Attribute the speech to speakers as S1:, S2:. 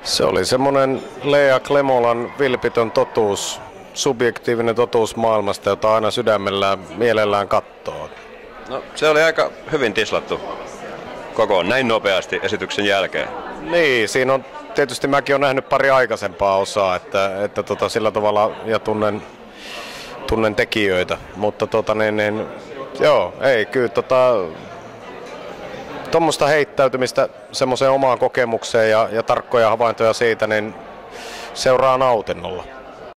S1: Se oli semmoinen Lea Klemolan vilpitön totuus, subjektiivinen totuus maailmasta, jota aina sydämellään mielellään katsoo.
S2: No, se oli aika hyvin tislattu kokoon näin nopeasti esityksen jälkeen.
S1: Niin, siinä on tietysti mäkin olen nähnyt pari aikaisempaa osaa, että sillä tavalla ja tunnen tekijöitä, mutta joo, ei kyllä tuommoista heittäytymistä semmoiseen omaan kokemukseen ja tarkkoja havaintoja siitä, niin seuraa nautinnolla.